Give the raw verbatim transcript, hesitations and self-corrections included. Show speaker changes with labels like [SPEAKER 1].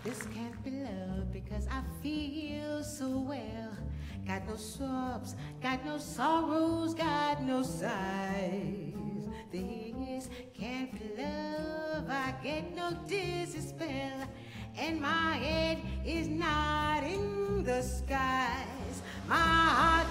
[SPEAKER 1] This can't be love because I feel so well. Got no sobs, got no sorrows, got no sighs. This can't be love, I get no dizzy spell. And my head is not in the skies. My heart